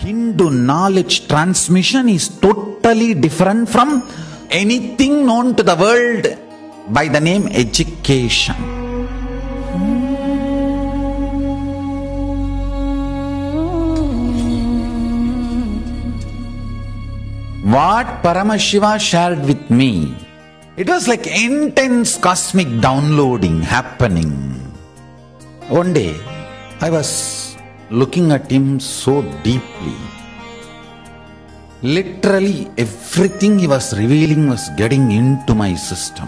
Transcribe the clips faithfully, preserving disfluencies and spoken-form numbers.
Hindu knowledge transmission is totally different from anything known to the world by the name education. What Paramashiva shared with me, it was like intense cosmic downloading happening. One day, I was looking at him so deeply. Literally, everything he was revealing was getting into my system.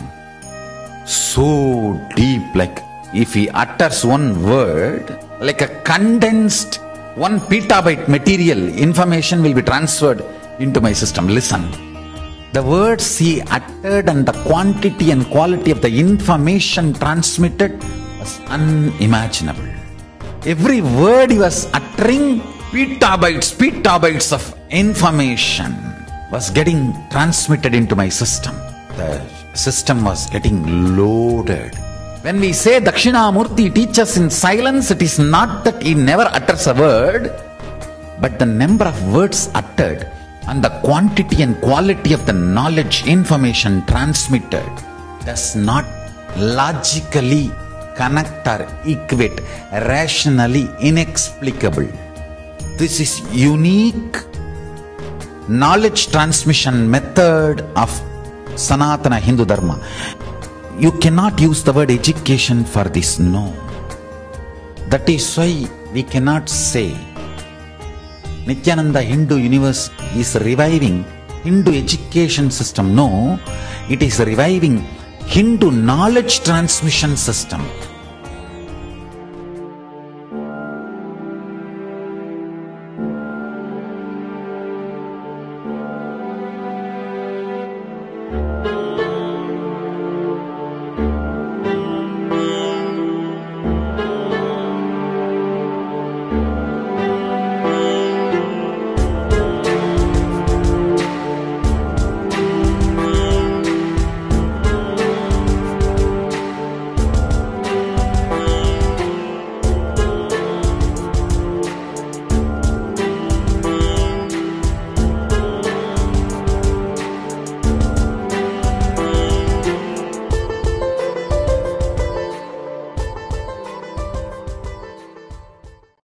So deep, like if he utters one word, like a condensed one petabyte material, information will be transferred into my system. Listen. The words he uttered and the quantity and quality of the information transmitted was unimaginable. Every word he was uttering, petabytes, petabytes of information was getting transmitted into my system. The system was getting loaded. When we say Dakshinamurti teaches in silence, it is not that he never utters a word, but the number of words uttered and the quantity and quality of the knowledge, information transmitted does not logically connect or equate, rationally inexplicable. This is unique knowledge transmission method of Sanatana Hindu Dharma. You cannot use the word education for this, no. That is why we cannot say Nityananda Hindu University is reviving Hindu education system. No, it is reviving Hindu knowledge transmission system.